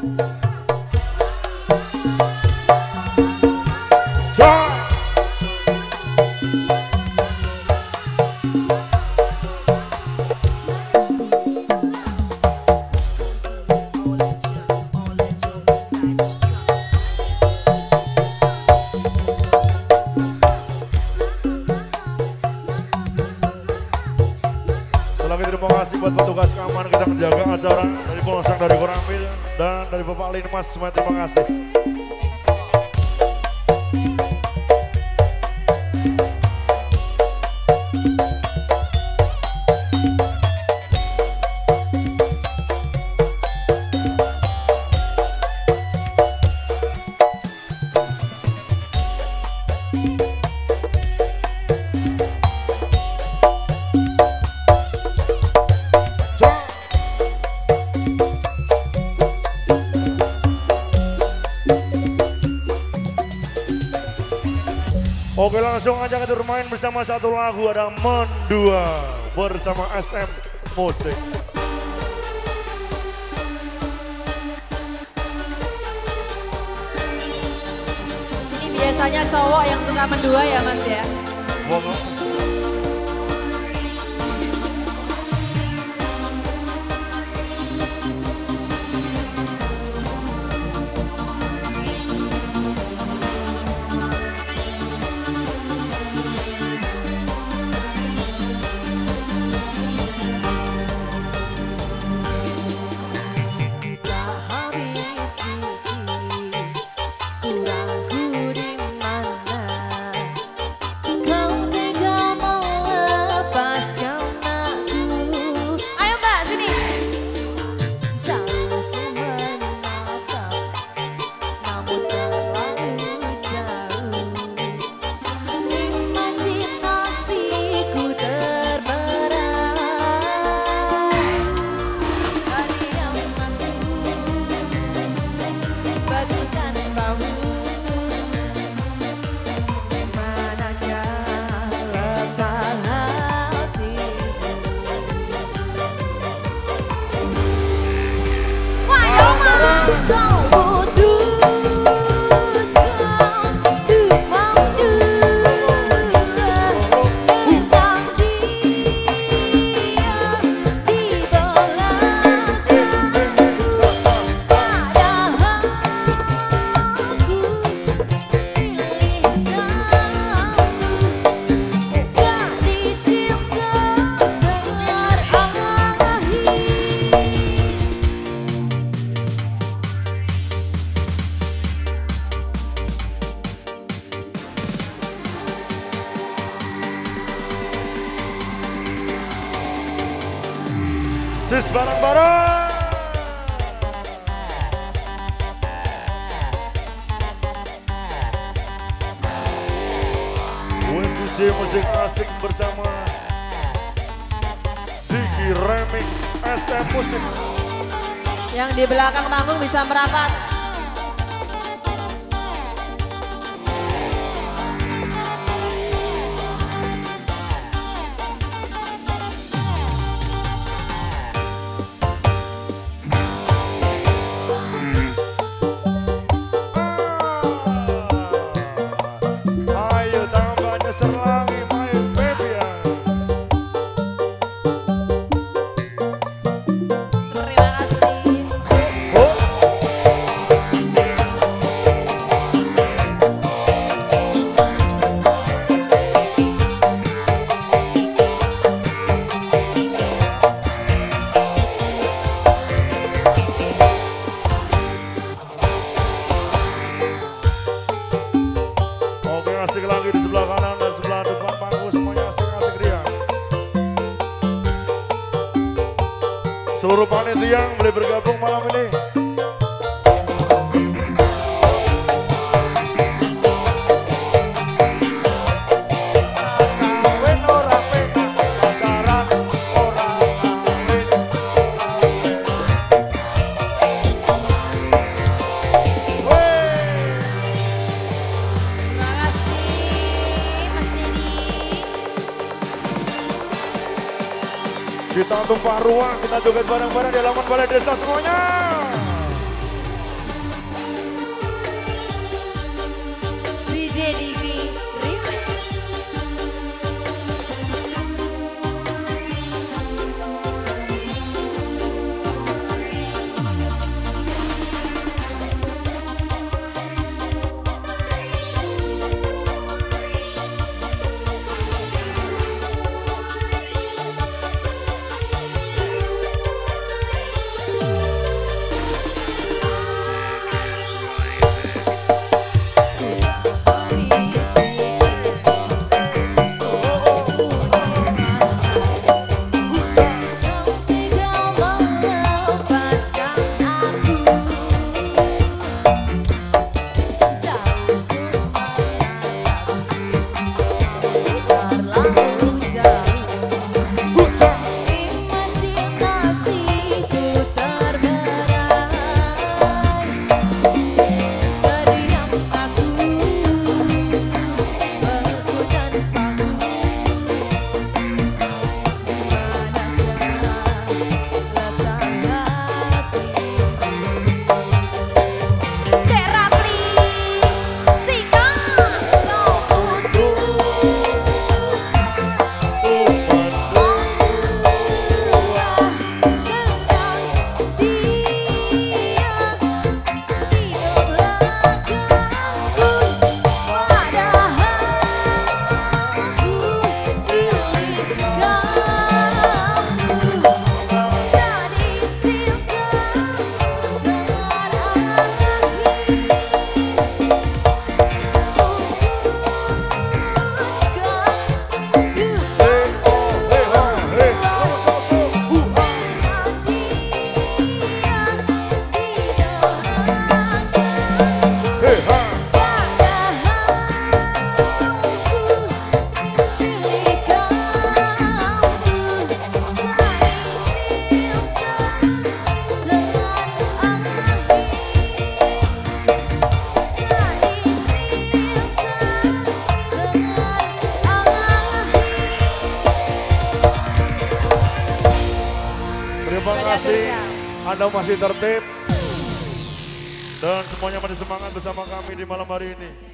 Terima kasih buat petugas keamanan kita menjaga acara dari Polsek, dari Koramil, dan dari Bapak Linmas. Semua terima kasih. Oke, langsung aja kita bermain bersama satu lagu, ada Mendua bersama SM Musik. Ini biasanya cowok yang suka mendua ya Mas ya? Sis bareng-bareng. WNJ Musik Asik bersama Diki Remix SM Musik. Yang di belakang panggung bisa merapat. Serlangi my baby ya. Terima kasih. Oke, asik lagi di sebelah kanan dan sebelah depan panggung, semuanya asik-asik riang. Seluruh panitia yang boleh bergabung malam ini. Kita tumpah ruang, kita joget bareng-bareng di halaman balai desa semuanya. JDV Remix. Terima kasih, Anda masih tertib dan semuanya masih semangat bersama kami di malam hari ini.